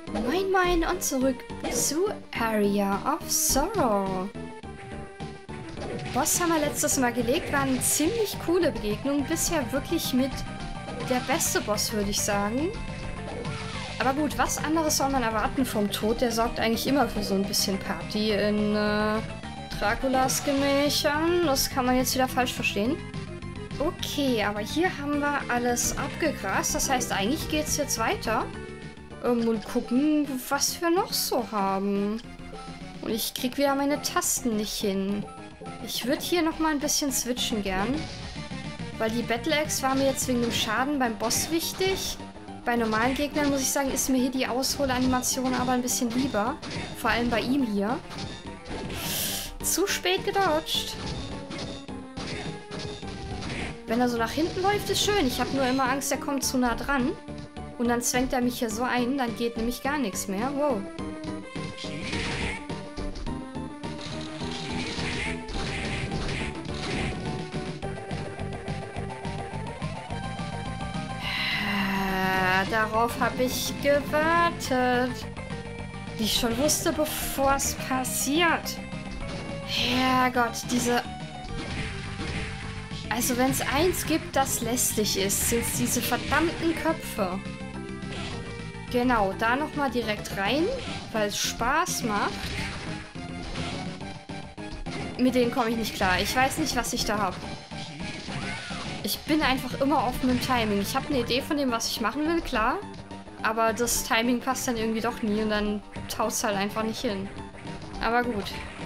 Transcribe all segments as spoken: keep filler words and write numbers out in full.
Moin Moin und zurück zu Area of Sorrow. Boss haben wir letztes Mal gelegt, war eine ziemlich coole Begegnung. Bisher wirklich mit der beste Boss, würde ich sagen. Aber gut, was anderes soll man erwarten vom Tod? Der sorgt eigentlich immer für so ein bisschen Party in äh, Draculas Gemächern. Das kann man jetzt wieder falsch verstehen. Okay, aber hier haben wir alles abgegrast. Das heißt, eigentlich geht es jetzt weiter. Und gucken, was wir noch so haben. Und ich krieg wieder meine Tasten nicht hin. Ich würde hier noch mal ein bisschen switchen gern. Weil die Battle Axe war mir jetzt wegen dem Schaden beim Boss wichtig. Bei normalen Gegnern, muss ich sagen, ist mir hier die Ausholanimation aber ein bisschen lieber. Vor allem bei ihm hier. Zu spät gedodged. Wenn er so nach hinten läuft, ist schön. Ich habe nur immer Angst, er kommt zu nah dran. Und dann zwängt er mich hier so ein, dann geht nämlich gar nichts mehr. Wow. Darauf habe ich gewartet. Wie ich schon wusste, bevor es passiert. Herrgott, diese... Also wenn es eins gibt, das lästig ist, sind es diese verdammten Köpfe. Genau, da nochmal direkt rein, weil es Spaß macht. Mit denen komme ich nicht klar. Ich weiß nicht, was ich da habe. Ich bin einfach immer offen im Timing. Ich habe eine Idee von dem, was ich machen will, klar. Aber das Timing passt dann irgendwie doch nie und dann taut es halt einfach nicht hin. Aber gut.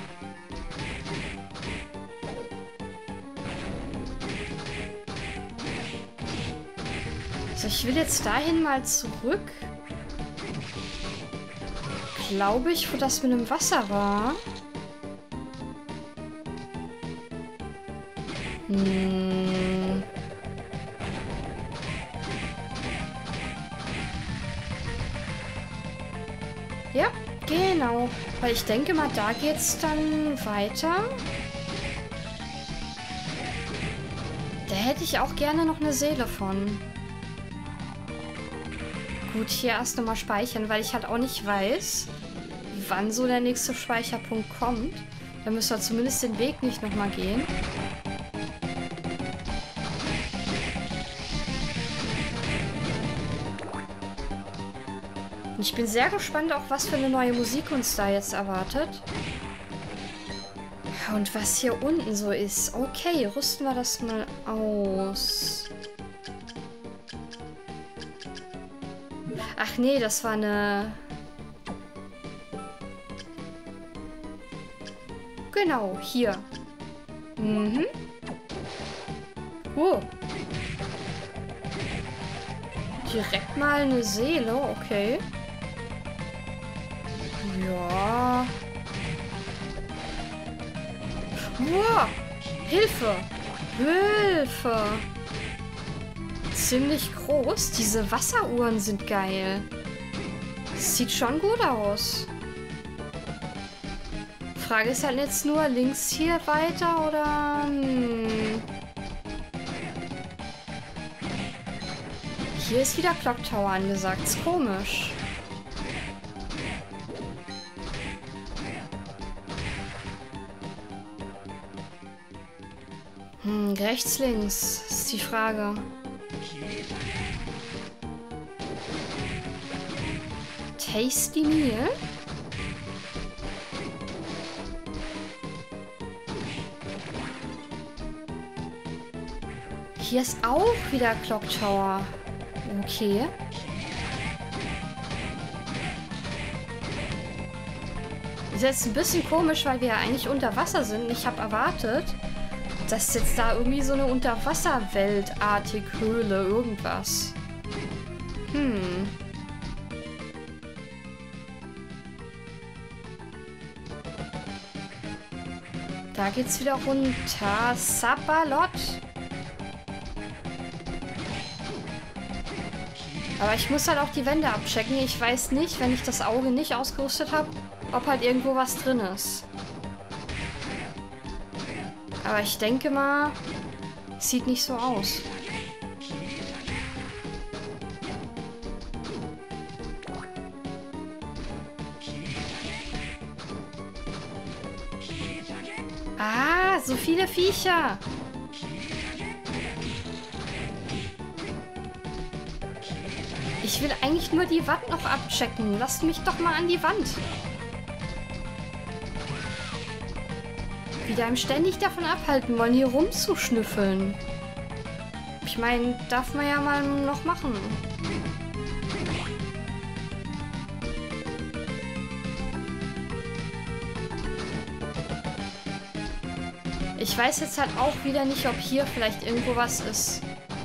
So, ich will jetzt dahin mal zurück. Glaube ich, wo das mit dem Wasser war. Hm. Ja, genau. Weil ich denke mal, da geht's dann weiter. Da hätte ich auch gerne noch eine Seele von. Gut, hier erst nochmal speichern, weil ich halt auch nicht weiß, wann so der nächste Speicherpunkt kommt. Dann müssen wir zumindest den Weg nicht nochmal gehen. Und ich bin sehr gespannt, auch was für eine neue Musik uns da jetzt erwartet. Und was hier unten so ist. Okay, rüsten wir das mal aus. Ach nee, das war eine... Genau, hier. Mhm. Oh. Direkt mal eine Seele, okay. Ja. Wow. Hilfe. Hilfe. Ziemlich groß. Diese Wasseruhren sind geil. Sieht schon gut aus. Frage ist halt jetzt nur, links hier weiter oder... Hm. Hier ist wieder Clock Tower angesagt. Ist komisch. Hm, rechts, links ist die Frage. Tasty Meal? Hier ist auch wieder Clock Tower. Okay. Ist jetzt ein bisschen komisch, weil wir ja eigentlich unter Wasser sind. Ich habe erwartet, dass jetzt da irgendwie so eine Unterwasserweltartige Höhle, irgendwas. Hm. Da geht's wieder runter. Sabalot. Aber ich muss halt auch die Wände abchecken. Ich weiß nicht, wenn ich das Auge nicht ausgerüstet habe, ob halt irgendwo was drin ist. Aber ich denke mal, sieht nicht so aus. Ah, so viele Viecher. Ich will eigentlich nur die Wand noch abchecken. Lasst mich doch mal an die Wand. Wieder einem ständig davon abhalten wollen, hier rumzuschnüffeln. Ich meine, darf man ja mal noch machen. Ich weiß jetzt halt auch wieder nicht, ob hier vielleicht irgendwo was ist.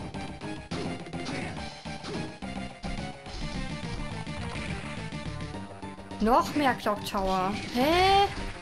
Noch mehr Clock Tower. Hä?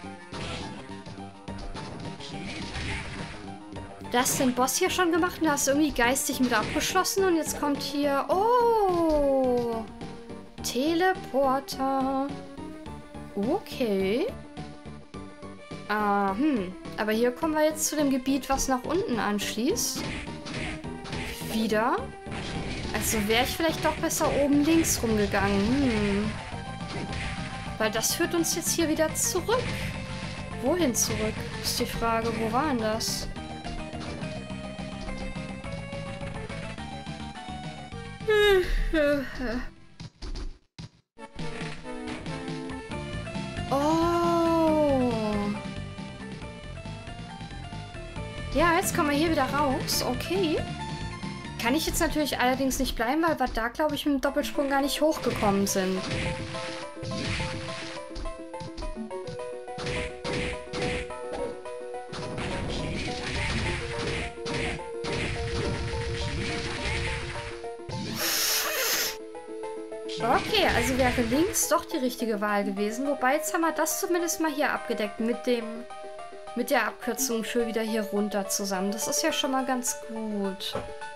Du hast den Boss hier schon gemacht und hast irgendwie geistig mit abgeschlossen und jetzt kommt hier... Oh! Teleporter. Okay. Ah, hm. Aber hier kommen wir jetzt zu dem Gebiet, was nach unten anschließt. Wieder. Also wäre ich vielleicht doch besser oben links rumgegangen. Hm. Weil das führt uns jetzt hier wieder zurück. Wohin zurück? Ist die Frage. Wo war denn das? Oh. Ja, jetzt kommen wir hier wieder raus. Okay. Kann ich jetzt natürlich allerdings nicht bleiben, weil wir da, glaube ich, mit dem Doppelsprung gar nicht hochgekommen sind. Okay, also wäre links doch die richtige Wahl gewesen. Wobei, jetzt haben wir das zumindest mal hier abgedeckt mit dem, mit der Abkürzung für wieder hier runter zusammen. Das ist ja schon mal ganz gut.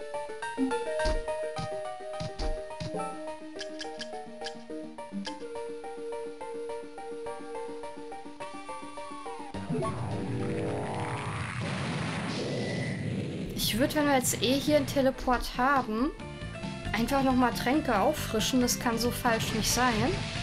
Ich würde, wenn wir jetzt eh hier einen Teleport haben, einfach nochmal Tränke auffrischen. Das kann so falsch nicht sein.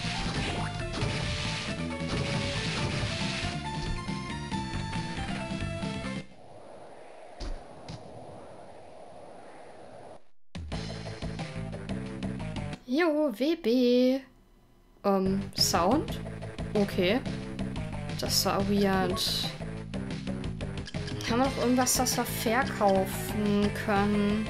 Jo, W B. Ähm, Sound? Okay. Das war weird. Haben wir noch irgendwas, das wir verkaufen können?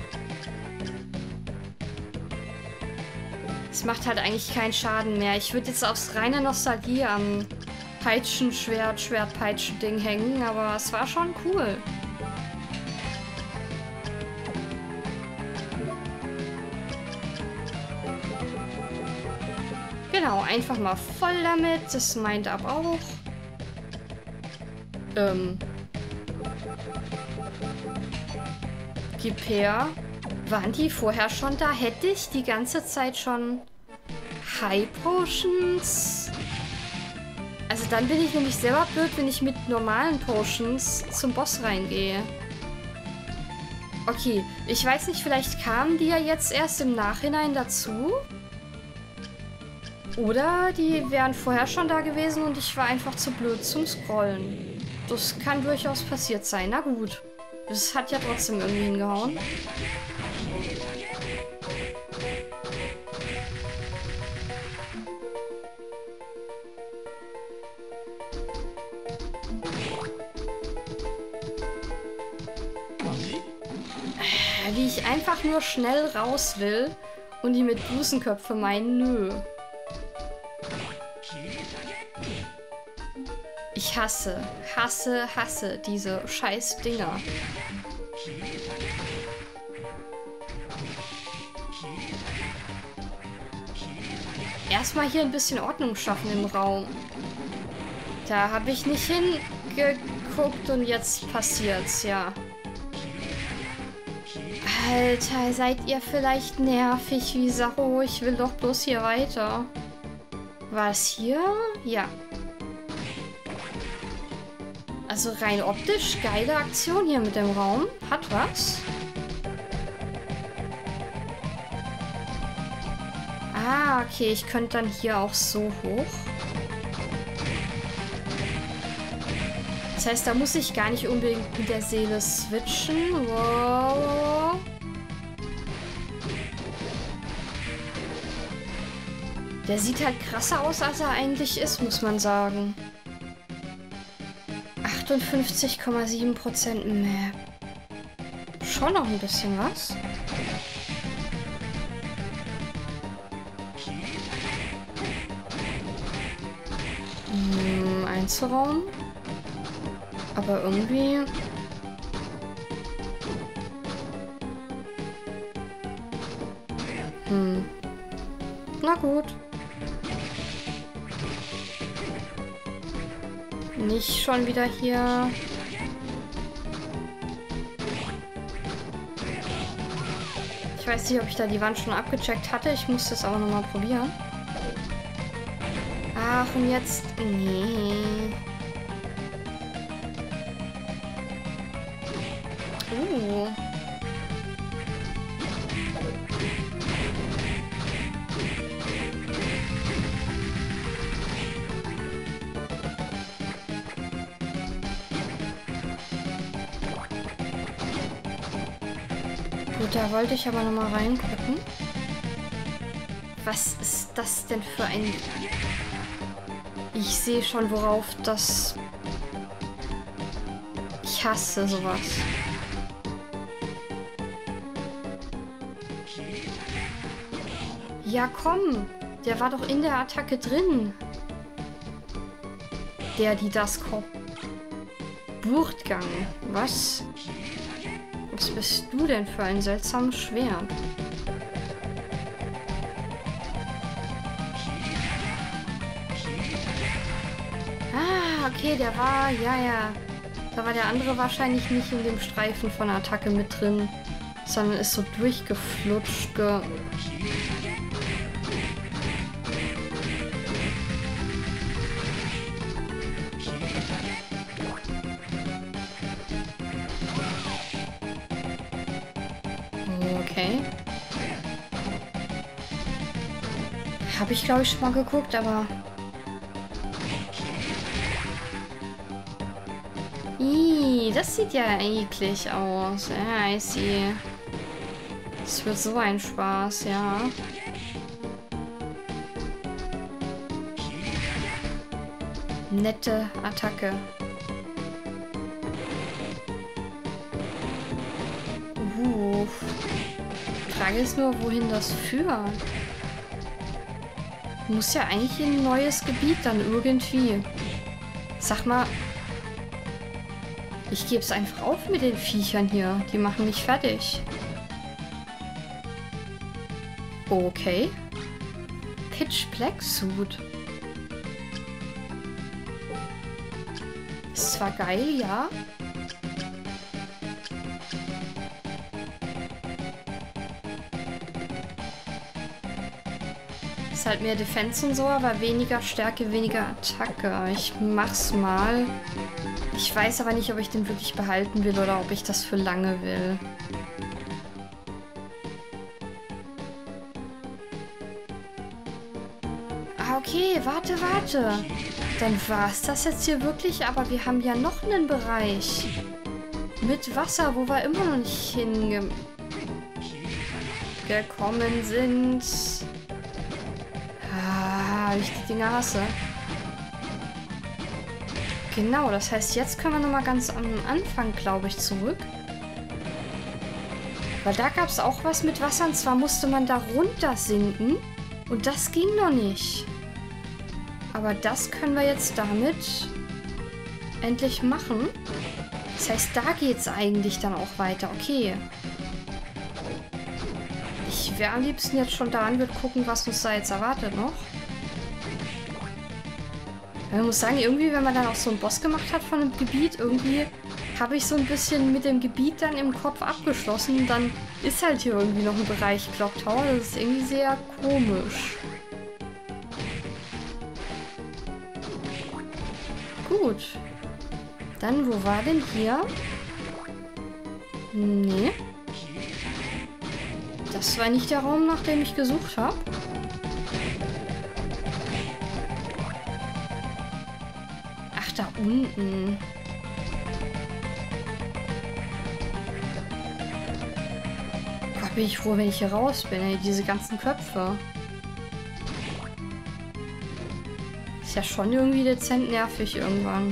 Es macht halt eigentlich keinen Schaden mehr. Ich würde jetzt aufs reine Nostalgie am Peitschenschwert, Schwertpeitschen-Ding hängen, aber es war schon cool. Genau, einfach mal voll damit. Das meint aber auch. Ähm. Gib her. Waren die vorher schon da? Hätte ich die ganze Zeit schon High Potions? Also dann bin ich nämlich selber blöd, wenn ich mit normalen Potions zum Boss reingehe. Okay, ich weiß nicht, vielleicht kamen die ja jetzt erst im Nachhinein dazu. Oder die wären vorher schon da gewesen und ich war einfach zu blöd zum Scrollen. Das kann durchaus passiert sein. Na gut. Das hat ja trotzdem irgendwie hingehauen. Wie ich einfach nur schnell raus will und die mit Busenköpfe meinen, nö. Ich hasse, hasse, hasse diese scheiß Dinger. Erstmal hier ein bisschen Ordnung schaffen im Raum. Da habe ich nicht hingeguckt und jetzt passiert's, ja. Alter, seid ihr vielleicht nervig wie Sau? Ich will doch bloß hier weiter. War es hier? Ja. Also rein optisch geile Aktion hier mit dem Raum. Hat was. Ah, okay. Ich könnte dann hier auch so hoch. Das heißt, da muss ich gar nicht unbedingt mit der Seele switchen. Wow. Der sieht halt krasser aus, als er eigentlich ist, muss man sagen. achtundfünfzig Komma sieben Prozent Map. Schon noch ein bisschen was. Hm, Einzelraum. Aber irgendwie... Hm. Na gut. Nicht schon wieder hier. Ich weiß nicht, ob ich da die Wand schon abgecheckt hatte. Ich muss das aber nochmal probieren. Ach, und jetzt... Nee. Uh. Gut, da wollte ich aber noch mal reingucken. Was ist das denn für ein... Ich sehe schon, worauf das... Ich hasse sowas. Ja, komm. Der war doch in der Attacke drin. Der, die das kommt. Burtgang. Was? Was bist du denn für ein seltsames Schwert? Ah, okay, der war... Ja, ja. Da war der andere wahrscheinlich nicht in dem Streifen von der Attacke mit drin, sondern ist so durchgeflutscht. Ge Okay. Habe ich, glaube ich, schon mal geguckt, aber... Ih, das sieht ja eklig aus. Ja, ich sehe. Das wird so ein Spaß, ja. Nette Attacke. Uh. Die Frage ist nur, wohin das führt. Muss ja eigentlich in ein neues Gebiet dann irgendwie. Sag mal. Ich gebe es einfach auf mit den Viechern hier. Die machen mich fertig. Okay. Pitch Black Suit. Ist zwar geil, ja. Ist halt mehr Defense und so, aber weniger Stärke, weniger Attacke. Ich mach's mal. Ich weiß aber nicht, ob ich den wirklich behalten will oder ob ich das für lange will. Ah, okay, warte, warte. Dann war es das jetzt hier wirklich, aber wir haben ja noch einen Bereich mit Wasser, wo wir immer noch nicht hingekommen sind. Ah, ich die Dinger hasse. Genau, das heißt, jetzt können wir nochmal ganz am Anfang, glaube ich, zurück. Weil da gab es auch was mit Wasser, und zwar musste man da runter sinken. Und das ging noch nicht. Aber das können wir jetzt damit endlich machen. Das heißt, da geht es eigentlich dann auch weiter. Okay. Ich wäre am liebsten jetzt schon daran, wird gucken, was uns da jetzt erwartet noch. Ich muss sagen, irgendwie, wenn man dann auch so einen Boss gemacht hat von einem Gebiet, irgendwie habe ich so ein bisschen mit dem Gebiet dann im Kopf abgeschlossen. Dann ist halt hier irgendwie noch ein Bereich Clock Tower. Das ist irgendwie sehr komisch. Gut. Dann, wo war denn hier? Nee. Das war nicht der Raum, nach dem ich gesucht habe. Da unten. Bin ich froh, wenn ich hier raus bin, ey. Diese ganzen Köpfe. Ist ja schon irgendwie dezent nervig irgendwann.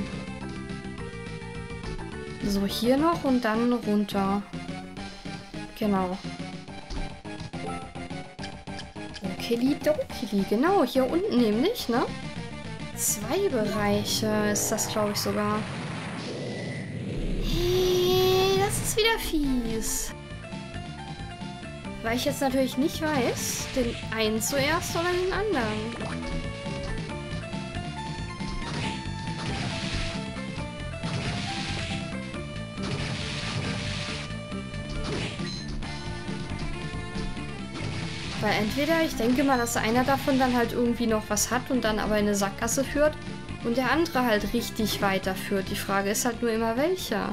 So, hier noch und dann runter. Genau. Okidokili, genau, hier unten nämlich, ne? Zwei Bereiche ist das, glaube ich, sogar. Hey, das ist wieder fies. Weil ich jetzt natürlich nicht weiß, den einen zuerst oder den anderen. Weil entweder, ich denke mal, dass einer davon dann halt irgendwie noch was hat und dann aber in eine Sackgasse führt und der andere halt richtig weiterführt. Die Frage ist halt nur immer, welcher.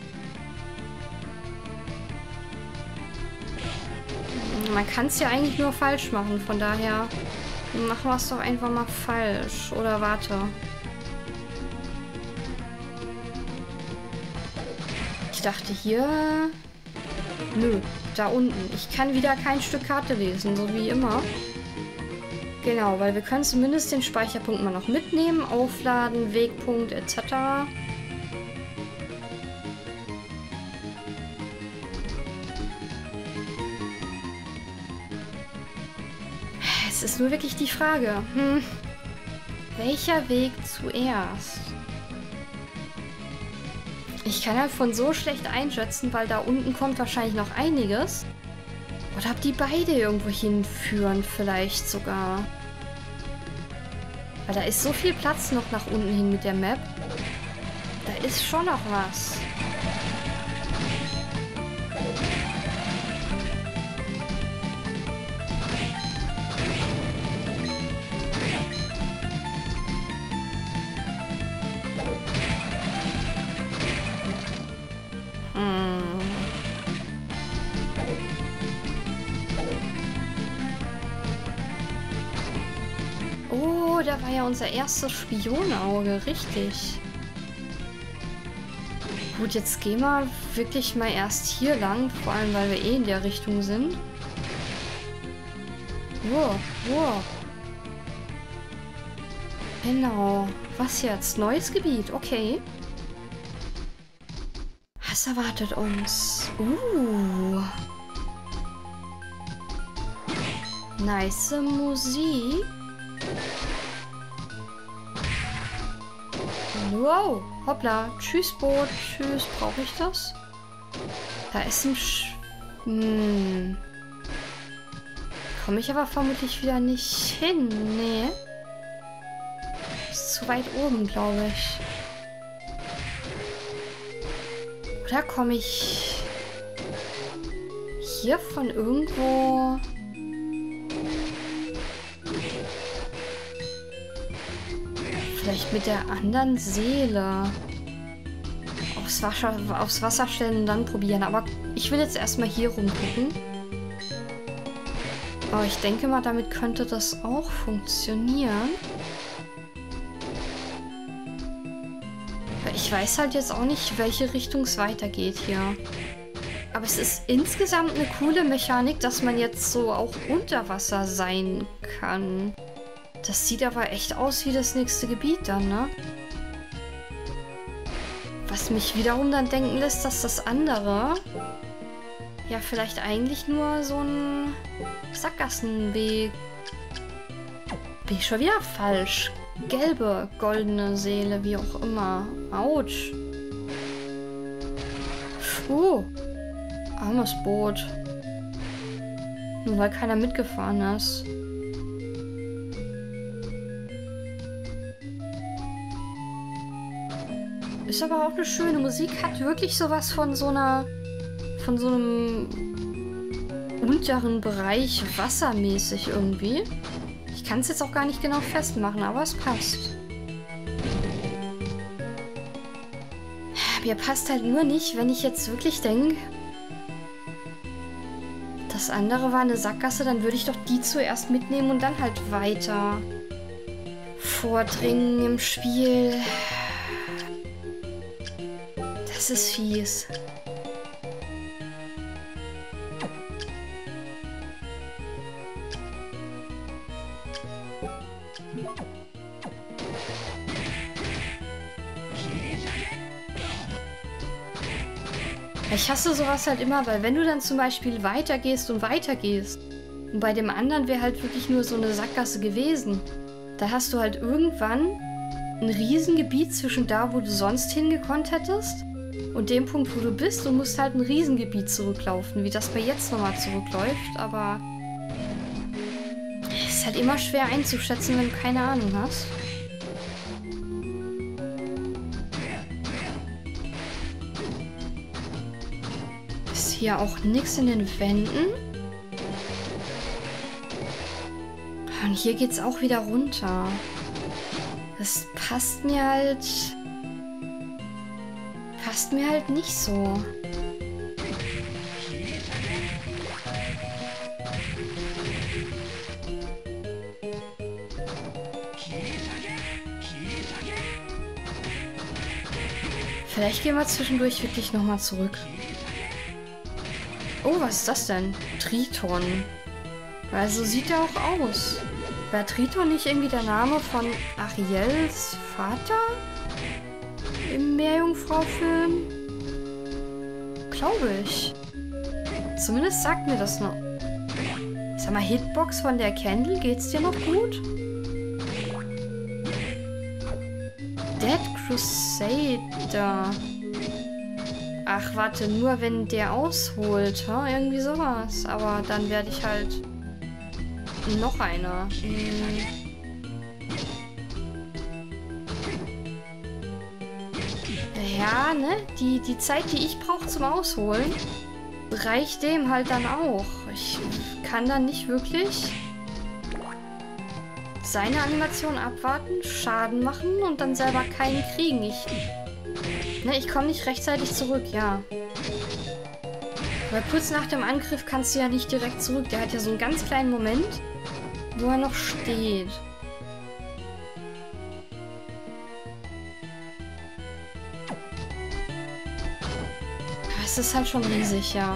Man kann es ja eigentlich nur falsch machen, von daher machen wir es doch einfach mal falsch. Oder warte. Ich dachte hier... Nö, da unten. Ich kann wieder kein Stück Karte lesen, so wie immer. Genau, weil wir können zumindest den Speicherpunkt mal noch mitnehmen, aufladen, Wegpunkt et cetera. Es ist nur wirklich die Frage, hm, welcher Weg zuerst? Ich kann halt von so schlecht einschätzen, weil da unten kommt wahrscheinlich noch einiges. Oder ob die beide irgendwo hinführen, vielleicht sogar. Weil da ist so viel Platz noch nach unten hin mit der Map. Da ist schon noch was. Oh, da war ja unser erstes Spionauge, richtig. Gut, jetzt gehen wir wirklich mal erst hier lang, vor allem weil wir eh in der Richtung sind. Wow, wow. Genau. Was jetzt? Neues Gebiet, okay. Was erwartet uns? Uh. Nice Musik. Wow, hoppla. Tschüss, Boot. Tschüss, brauche ich das? Da ist ein Sch... Hm. Komme ich aber vermutlich wieder nicht hin. Nee. Ist zu weit oben, glaube ich. Oder komme ich hier von irgendwo... Vielleicht mit der anderen Seele aufs Wasser, aufs Wasser stellen und dann probieren. Aber ich will jetzt erstmal hier rumgucken. Aber ich denke mal, damit könnte das auch funktionieren. Weil ich weiß halt jetzt auch nicht, welche Richtung es weitergeht hier. Aber es ist insgesamt eine coole Mechanik, dass man jetzt so auch unter Wasser sein kann. Das sieht aber echt aus wie das nächste Gebiet dann, ne? Was mich wiederum dann denken lässt, dass das andere ja vielleicht eigentlich nur so ein Sackgassenweg. Bin ich schon wieder falsch? Gelbe, goldene Seele, wie auch immer. Autsch. Oh. Armes Boot. Nur weil keiner mitgefahren ist. Ist aber auch eine schöne Musik, hat wirklich sowas von so einer, von so einem unteren Bereich wassermäßig irgendwie. Ich kann es jetzt auch gar nicht genau festmachen, aber es passt. Mir passt halt nur nicht, wenn ich jetzt wirklich denke, das andere war eine Sackgasse, dann würde ich doch die zuerst mitnehmen und dann halt weiter vordringen im Spiel. Das ist fies. Ich hasse sowas halt immer, weil wenn du dann zum Beispiel weitergehst und weitergehst und bei dem anderen wäre halt wirklich nur so eine Sackgasse gewesen, da hast du halt irgendwann ein Riesengebiet zwischen da, wo du sonst hingekonnt hättest und dem Punkt, wo du bist und musst halt ein Riesengebiet zurücklaufen, wie das bei jetzt nochmal zurückläuft, aber es ist halt immer schwer einzuschätzen, wenn du keine Ahnung hast. Ist hier auch nichts in den Wänden. Und hier geht's auch wieder runter. Das passt mir halt... Passt mir halt nicht so. Vielleicht gehen wir zwischendurch wirklich nochmal zurück. Oh, was ist das denn? Triton. Weil so sieht er auch aus. War Triton nicht irgendwie der Name von Ariels Vater? Im Meerjungfrau-Film? Glaube ich. Zumindest sagt mir das noch. Sag mal, Hitbox von der Candle, geht's dir noch gut? Dead Crusader. Ach, warte, nur wenn der ausholt, huh? Irgendwie sowas. Aber dann werde ich halt noch einer. Hm. Ja, ne? Die, die Zeit, die ich brauche zum Ausholen, reicht dem halt dann auch. Ich kann dann nicht wirklich seine Animation abwarten, Schaden machen und dann selber keinen kriegen. Ich, ne, ich komme nicht rechtzeitig zurück, ja. Weil kurz nach dem Angriff kannst du ja nicht direkt zurück. Der hat ja so einen ganz kleinen Moment, wo er noch steht. Aber es ist halt schon riesig, ja.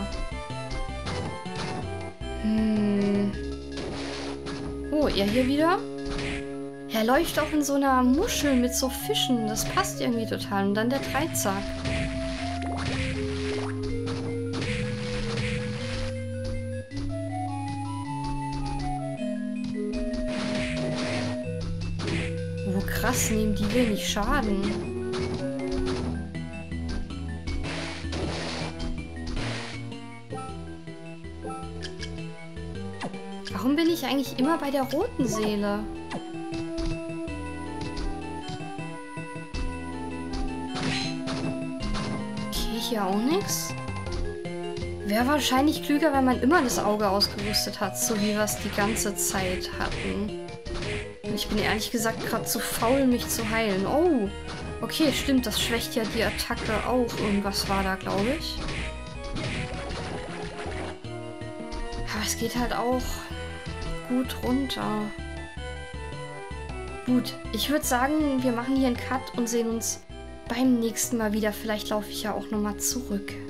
Hm. Oh, er hier wieder? Er läuft auch in so einer Muschel mit so Fischen. Das passt irgendwie total. Und dann der Dreizack. Oh, krass, nehmen die wenig Schaden. Warum bin ich eigentlich immer bei der roten Seele? Okay, hier auch nichts. Wäre wahrscheinlich klüger, wenn man immer das Auge ausgerüstet hat, so wie wir es die ganze Zeit hatten. Und ich bin ehrlich gesagt gerade zu faul, mich zu heilen. Oh, okay, stimmt, das schwächt ja die Attacke auch. Irgendwas war da, glaube ich. Aber es geht halt auch gut runter. Gut, ich würde sagen, wir machen hier einen Cut und sehen uns beim nächsten Mal wieder. Vielleicht laufe ich ja auch nochmal zurück.